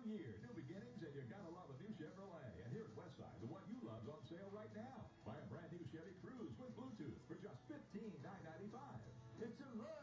year, new beginnings, and you gotta love a new Chevrolet. And here at Westside, the one you love's on sale right now. Buy a brand new Chevy Cruze with Bluetooth for just $15,995. It's a look.